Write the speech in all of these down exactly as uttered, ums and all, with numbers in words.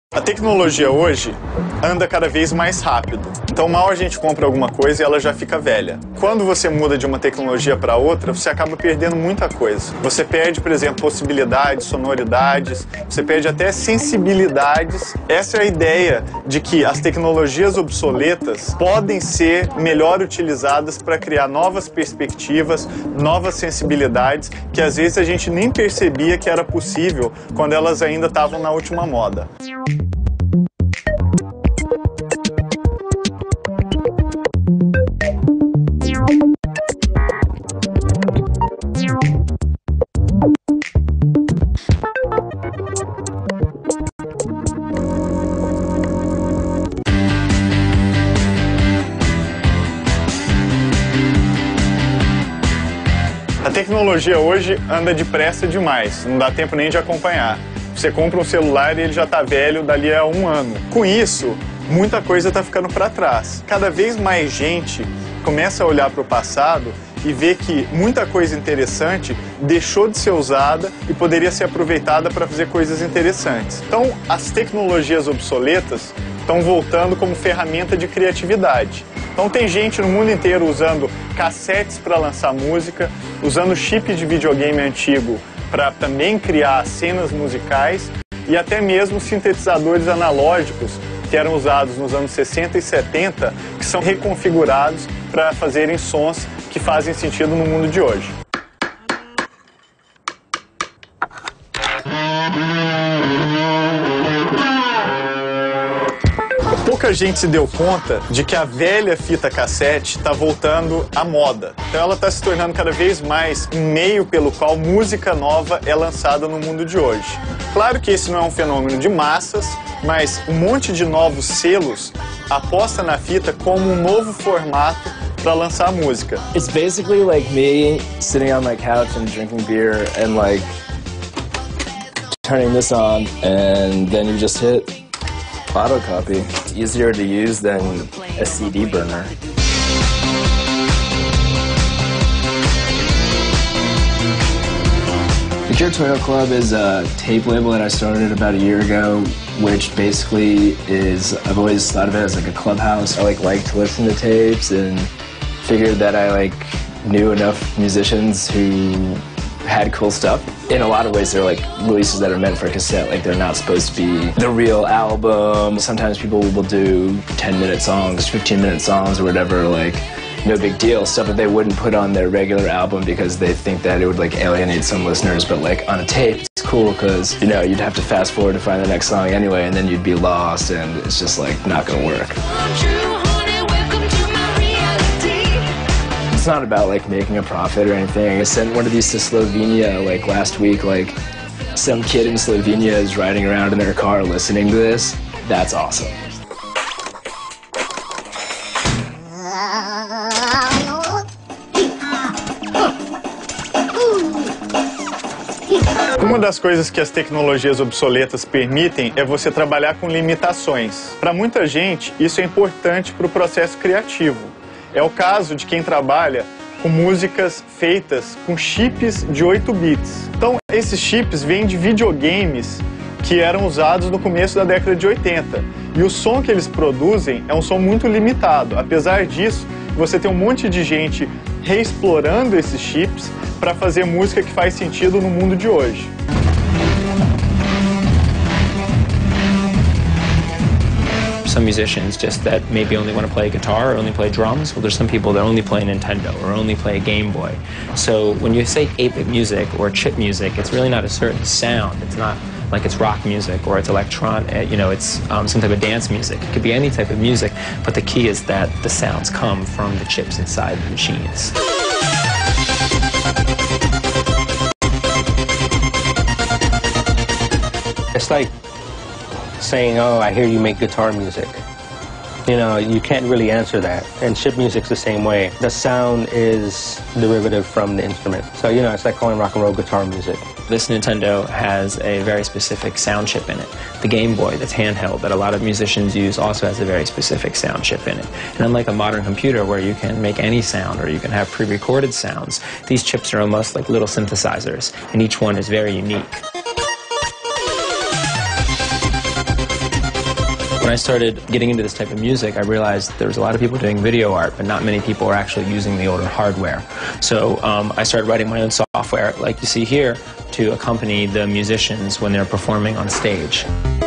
A tecnologia hoje anda cada vez mais rápido, então mal a gente compra alguma coisa e ela já fica velha. Quando você muda de uma tecnologia para outra, você acaba perdendo muita coisa. Você perde, por exemplo, possibilidades, sonoridades, você perde até sensibilidades. Essa é a ideia de que as tecnologias obsoletas podem ser melhor utilizadas para criar novas perspectivas, novas sensibilidades, que às vezes a gente nem percebia que era possível quando elas ainda estavam na última moda. A tecnologia hoje anda depressa demais, não dá tempo nem de acompanhar. Você compra um celular e ele já está velho dali a um ano. Com isso, muita coisa está ficando para trás. Cada vez mais gente começa a olhar para o passado e ver que muita coisa interessante deixou de ser usada e poderia ser aproveitada para fazer coisas interessantes. Então, as tecnologias obsoletas estão voltando como ferramenta de criatividade. Então tem gente no mundo inteiro usando cassetes para lançar música, usando chip de videogame antigo para também criar cenas musicais e até mesmo sintetizadores analógicos que eram usados nos anos sessenta e setenta, que são reconfigurados para fazerem sons que fazem sentido no mundo de hoje. Pouca gente se deu conta de que a velha fita cassete está voltando à moda. Então ela está se tornando cada vez mais um meio pelo qual música nova é lançada no mundo de hoje. Claro que esse não é um fenômeno de massas, mas um monte de novos selos aposta na fita como um novo formato para lançar música. It's basically like me sitting on my couch and drinking beer and like turning this on and then you just hit Photocopy. Easier to use than a C D burner. The Curatorial Club is a tape label that I started about a year ago, which basically is, I've always thought of it as like a clubhouse. I like like to listen to tapes and figured that I like knew enough musicians who had cool stuff. In a lot of ways, they're like releases that are meant for cassette. Like they're not supposed to be the real album. Sometimes people will do ten minute songs, fifteen minute songs or whatever, like no big deal. Stuff that they wouldn't put on their regular album because they think that it would like alienate some listeners. But like on a tape, it's cool because, you know, you'd have to fast forward to find the next song anyway and then you'd be lost and it's just like not gonna work. It's not about like making a profit or anything. I sent one of these to Slovenia like last week. Like some kid in Slovenia is riding around in their car listening to this. That's awesome. Uma das coisas que as tecnologias obsoletas permitem é você trabalhar com limitações. Para muita gente, isso é importante para o processo criativo. É o caso de quem trabalha com músicas feitas com chips de oito bits. Então, esses chips vêm de videogames que eram usados no começo da década de oitenta. E o som que eles produzem é um som muito limitado. Apesar disso, você tem um monte de gente reexplorando esses chips para fazer música que faz sentido no mundo de hoje. Some musicians just that maybe only want to play guitar or only play drums. Well, there's some people that only play Nintendo or only play Game Boy. So when you say eight bit music or chip music, it's really not a certain sound. It's not like it's rock music or it's electronic, you know, it's um, some type of dance music. It could be any type of music, but the key is that the sounds come from the chips inside the machines. It's like saying, oh, I hear you make guitar music. You know, you can't really answer that. And chip music's the same way. The sound is derivative from the instrument. So, you know, it's like calling rock and roll guitar music. This Nintendo has a very specific sound chip in it. The Game Boy that's handheld that a lot of musicians use also has a very specific sound chip in it. And unlike a modern computer where you can make any sound or you can have pre-recorded sounds, these chips are almost like little synthesizers, and each one is very unique. When I started getting into this type of music, I realized there was a lot of people doing video art, but not many people were actually using the older hardware. So um, I started writing my own software, like you see here, to accompany the musicians when they're performing on stage.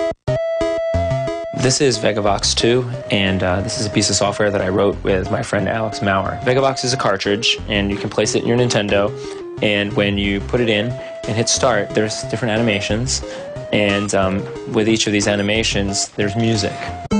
This is Vegavox two, and uh, this is a piece of software that I wrote with my friend Alex Maurer. Vegavox is a cartridge, and you can place it in your Nintendo, and when you put it in and hit start, there's different animations, and um, with each of these animations, there's music.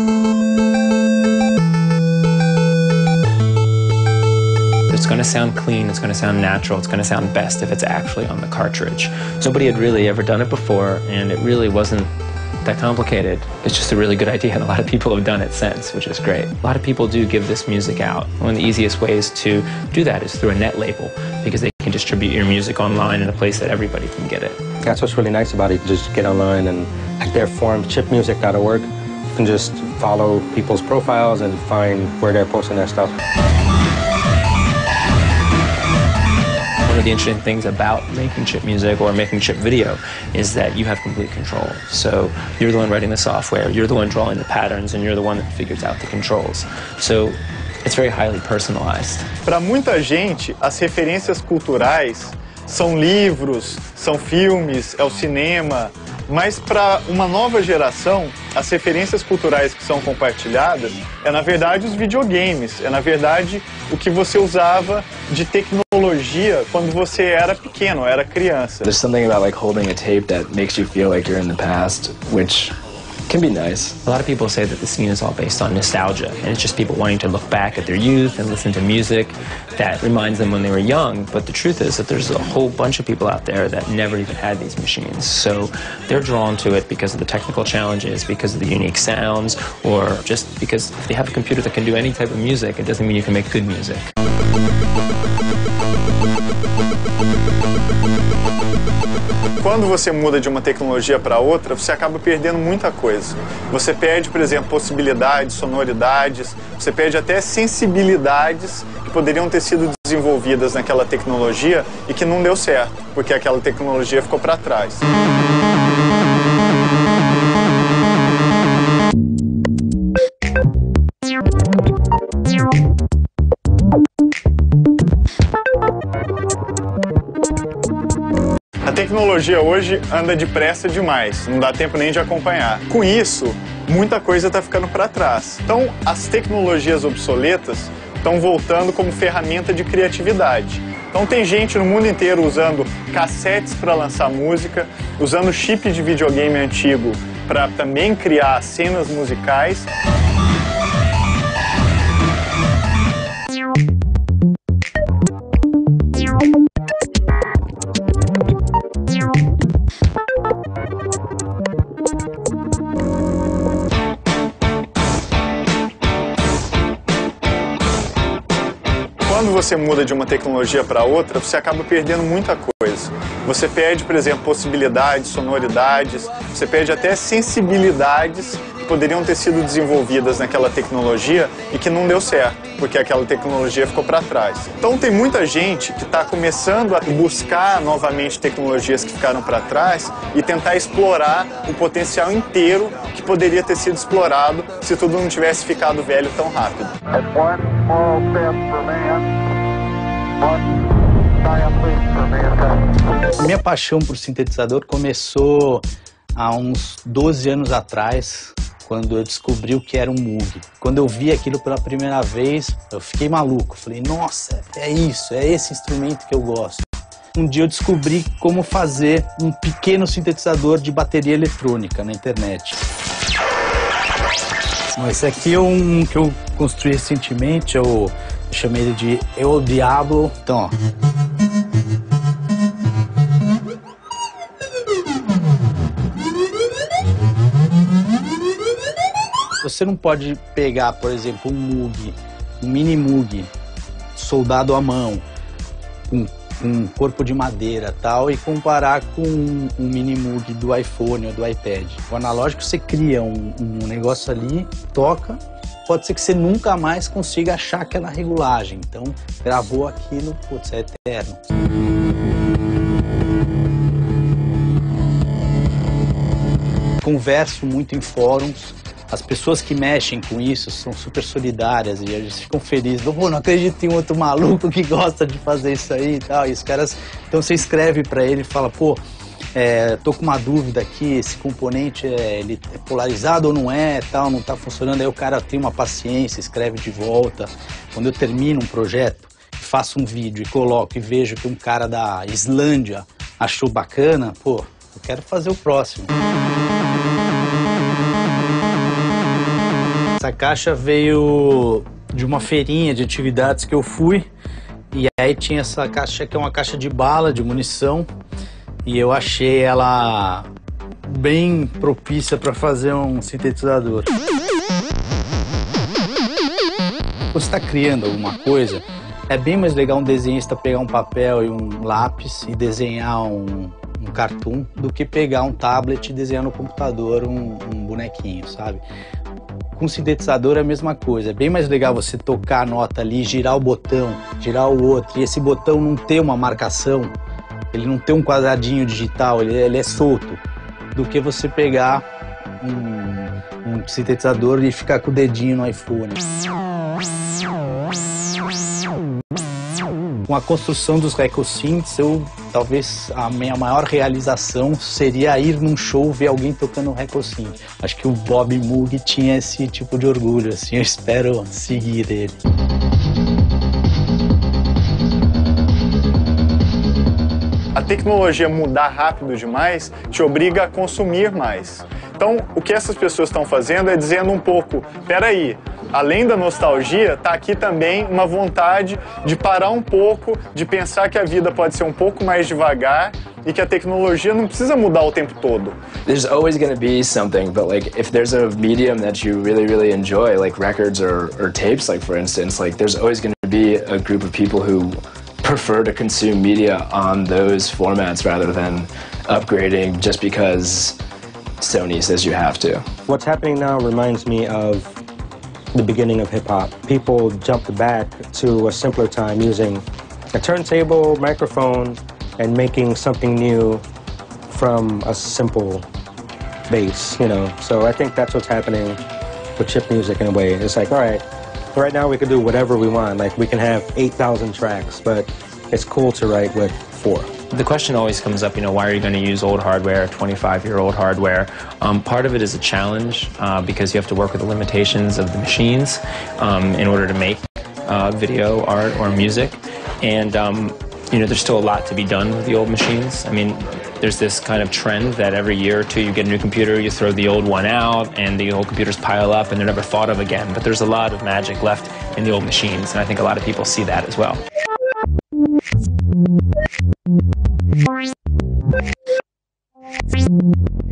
It's going to sound clean, it's going to sound natural, it's going to sound best if it's actually on the cartridge. Nobody had really ever done it before, and it really wasn't that complicated. It's just a really good idea, and a lot of people have done it since, which is great. A lot of people do give this music out. One of the easiest ways to do that is through a net label, because they can distribute your music online in a place that everybody can get it. That's what's really nice about it. You just get online and at their forum, chip music dot org, you can just follow people's profiles and find where they're posting their stuff. One of the interesting things about making chip music or making chip video is that you have complete control. So you're the one writing the software, you're the one drawing the patterns, and you're the one that figures out the controls. So it's very highly personalized. Para muita gente, as referências culturais são livros, são filmes, é o cinema, mas para uma nova geração, as referências culturais que são compartilhadas é, na verdade, os videogames, é, na verdade, o que você usava de tecnologia quando você era pequeno, era criança. There's something about like holding a tape that makes you feel like you're in the past, which can be nice. A lot of people say that the scene is all based on nostalgia, and it's just people wanting to look back at their youth and listen to music that reminds them when they were young, but the truth is that there's a whole bunch of people out there that never even had these machines. So they're drawn to it because of the technical challenges, because of the unique sounds, or just because if they have a computer that can do any type of music, it doesn't mean you can make good music. Quando você muda de uma tecnologia para outra, você acaba perdendo muita coisa. Você perde, por exemplo, possibilidades, sonoridades, você perde até sensibilidades que poderiam ter sido desenvolvidas naquela tecnologia e que não deu certo, porque aquela tecnologia ficou para trás. A tecnologia hoje anda depressa demais, não dá tempo nem de acompanhar. Com isso, muita coisa está ficando para trás. Então, as tecnologias obsoletas estão voltando como ferramenta de criatividade. Então, tem gente no mundo inteiro usando cassetes para lançar música, usando chip de videogame antigo para também criar cenas musicais. Quando você muda de uma tecnologia para outra, você acaba perdendo muita coisa. Você perde, por exemplo, possibilidades, sonoridades, você perde até sensibilidades que poderiam ter sido desenvolvidas naquela tecnologia e que não deu certo, porque aquela tecnologia ficou para trás. Então tem muita gente que está começando a buscar novamente tecnologias que ficaram para trás e tentar explorar o potencial inteiro que poderia ter sido explorado se tudo não tivesse ficado velho tão rápido. Minha paixão por sintetizador começou há uns doze anos atrás, quando eu descobri o que era um Moog. Quando eu vi aquilo pela primeira vez, eu fiquei maluco. Falei, nossa, é isso, é esse instrumento que eu gosto. Um dia eu descobri como fazer um pequeno sintetizador de bateria eletrônica na internet. Esse aqui é um que eu construí recentemente, eu chamei ele de El Diablo. Então, ó. Você não pode pegar, por exemplo, um Moog, um mini Moog, soldado à mão, com um corpo de madeira tal, e comparar com um, um mini Moog do iPhone ou do iPad. O analógico, você cria um, um negócio ali, toca, pode ser que você nunca mais consiga achar aquela regulagem. Então, gravou aquilo, putz, é eterno. Converso muito em fóruns, as pessoas que mexem com isso são super solidárias e eles ficam felizes. Pô, não acredito em outro maluco que gosta de fazer isso aí e tal. E os caras, então você escreve para ele e fala, pô, é, tô com uma dúvida aqui, esse componente é, ele é polarizado ou não é, tal, não tá funcionando. Aí o cara tem uma paciência, escreve de volta. Quando eu termino um projeto, faço um vídeo e coloco e vejo que um cara da Islândia achou bacana, pô, eu quero fazer o próximo. Essa caixa veio de uma feirinha de atividades que eu fui, e aí tinha essa caixa que é uma caixa de bala, de munição, e eu achei ela bem propícia para fazer um sintetizador. Quando você está criando alguma coisa, é bem mais legal um desenhista pegar um papel e um lápis e desenhar um, um cartoon do que pegar um tablet e desenhar no computador um, um bonequinho, sabe? Com sintetizador é a mesma coisa, é bem mais legal você tocar a nota ali, girar o botão, girar o outro, e esse botão não ter uma marcação, ele não ter um quadradinho digital, ele, ele é solto, do que você pegar um, um sintetizador e ficar com o dedinho no iPhone. Com a construção dos RecoSynths, eu, talvez a minha maior realização seria ir num show ver alguém tocando RecoSynth. Acho que o Bob Moog tinha esse tipo de orgulho, assim, eu espero seguir ele. A tecnologia mudar rápido demais te obriga a consumir mais. Então, o que essas pessoas estão fazendo é dizendo um pouco, peraí, além da nostalgia, tá aqui também uma vontade de parar um pouco, de pensar que a vida pode ser um pouco mais devagar e que a tecnologia não precisa mudar o tempo todo. There's always going to be something, but like if there's a medium that you really, really enjoy, like records or, or tapes, like for instance, like there's always going to be a group of people who prefer to consume media on those formats rather than upgrading just because Sony says you have to. What's happening now reminds me of the beginning of hip-hop. People jumped back to a simpler time using a turntable, microphone, and making something new from a simple bass, you know. So I think that's what's happening with chip music in a way. It's like, all right, right now we can do whatever we want. Like we can have eight thousand tracks, but it's cool to write with four. The question always comes up, you know, why are you going to use old hardware, twenty-five-year-old hardware? Um, part of it is a challenge uh, because you have to work with the limitations of the machines um, in order to make uh, video, art, or music. And, um, you know, there's still a lot to be done with the old machines. I mean, there's this kind of trend that every year or two you get a new computer, you throw the old one out, and the old computers pile up and they're never thought of again. But there's a lot of magic left in the old machines, and I think a lot of people see that as well. Thank you.